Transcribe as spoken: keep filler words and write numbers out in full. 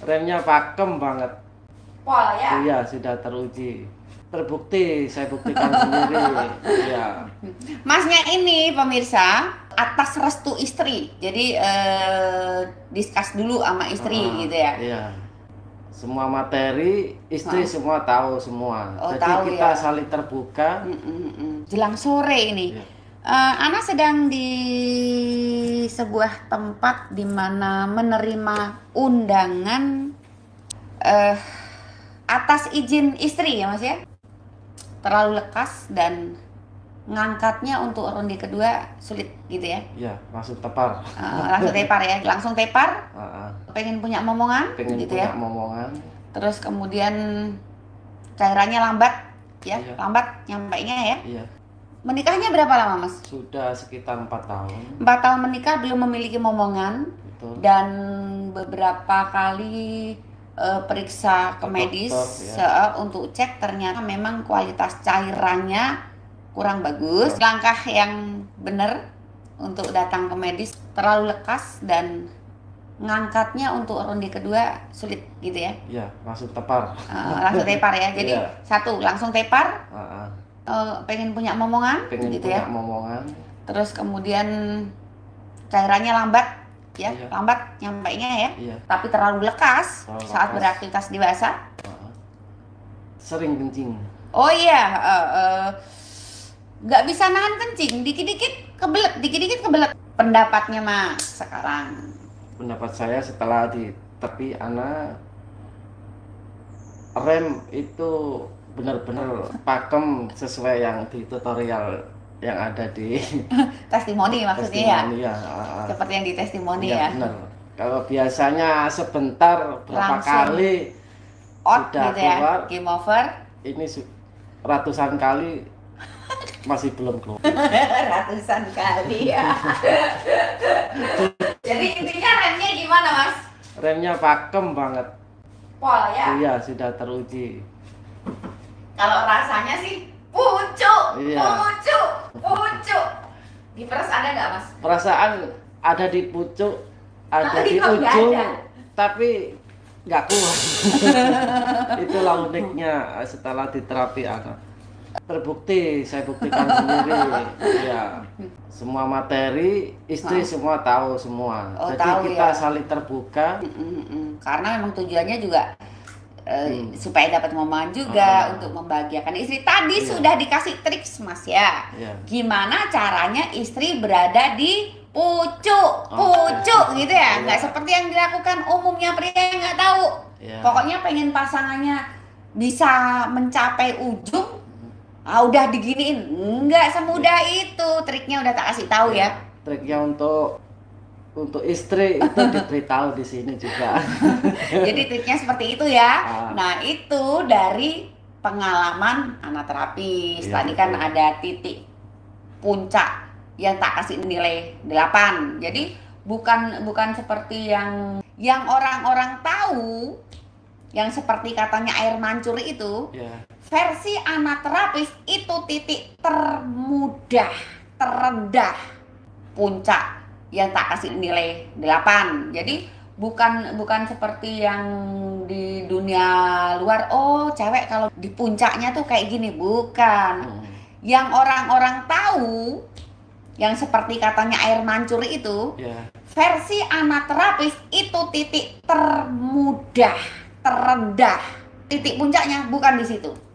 Remnya pakem banget. Pol ya? Iya, sudah teruji. Terbukti, saya buktikan sendiri. Iya. Masnya ini pemirsa atas restu istri. Jadi eh, discuss dulu sama istri Ah, gitu ya. Iya. Semua materi istri Ah. semua tahu semua. Oh, Jadi tahu kita ya. saling terbuka. Mm, mm, mm. Jelang sore ini. Iya. Eh, Ana sedang di sebuah tempat di mana menerima undangan eh, atas izin istri ya Mas ya. Terlalu lekas dan ngangkatnya untuk ronde kedua sulit gitu ya. Iya, langsung tepar. Eh, langsung tepar ya, langsung tepar. Ah, ah. Pengen punya momongan Pengen gitu punya ya. momongan. Terus kemudian cairannya lambat ya, Iya. lambat nyampainya ya. Iya. Menikahnya berapa lama Mas? Sudah sekitar empat tahun. Empat tahun menikah belum memiliki momongan. Betul. Dan beberapa kali eh, periksa ke Ke medis dokter, se- untuk cek ternyata memang kualitas cairannya kurang bagus. Langkah yang benar untuk datang ke medis terlalu lekas dan ngangkatnya untuk ronde kedua sulit gitu ya. Iya, langsung tepar. Eh, langsung tepar ya. Jadi Iya. satu langsung tepar, Ah, ah. eh, pengen punya momongan Pengen gitu punya ya. momongan. Terus kemudian cairannya lambat ya, Iya. lambat nyampainya ya. Iya. Tapi terlalu lekas Terlalu saat lekas. beraktivitas dewasa. Ah, ah. Sering kencing. Oh iya, eh, eh, nggak bisa nahan kencing, dikit-dikit kebelet, dikit-dikit kebelet. Pendapatnya Mas sekarang? Pendapat saya setelah di tepi anak rem itu benar-benar pakem sesuai yang di tutorial yang ada di Testimoni maksudnya ya, testimoni ya. Ah, ah. seperti yang di testimoni Iya, ya. benar. Kalau biasanya sebentar berapa Langsung kali Out sudah gitu ya, keluar, game over. ini su- ratusan kali masih belum keluar. Ratusan kali ya. Jadi intinya remnya gimana Mas? Remnya pakem banget. Pol ya? Iya, sudah teruji. Kalau rasanya sih pucuk, Iya. pucuk, pucuk. Di peres ada nggak Mas? Perasaan ada di pucuk, ada Tapi di kok nggak ujung, ada? tapi nggak kuat. Itulah uniknya setelah diterapi anak. Terbukti, saya buktikan sendiri. Ya, semua materi istri Hah? semua tahu semua. Oh, Jadi tahu kita ya. saling terbuka. Mm-mm. Karena memang tujuannya juga eh, Hmm. supaya dapat momongan juga Ah. untuk membahagiakan istri. Tadi Iya. sudah dikasih triks Mas ya. Ya. Gimana caranya istri berada di pucuk, Oke. pucuk gitu ya. Iya. Nggak seperti yang dilakukan umumnya pria nggak tahu. Ya. Pokoknya pengen pasangannya bisa mencapai ujung, ah udah diginiin. Nggak semudah itu. Triknya udah tak kasih tahu ya. Triknya untuk untuk istri itu diberitahu di sini juga. Jadi triknya seperti itu ya. Ah. Nah itu dari pengalaman anak terapis. Iya, Tadi kan betul. ada titik puncak yang tak kasih nilai delapan. Jadi bukan bukan seperti yang yang orang-orang tahu, yang seperti katanya air mancur itu. Ya. Versi anak terapis itu titik termudah, terendah, puncak yang tak kasih nilai delapan. Jadi bukan bukan seperti yang di dunia luar, oh cewek kalau di puncaknya tuh kayak gini, bukan. Hmm. Yang orang-orang tahu, yang seperti katanya air mancur itu, Ya. versi anak terapis itu titik termudah, terendah. Titik puncaknya bukan di situ.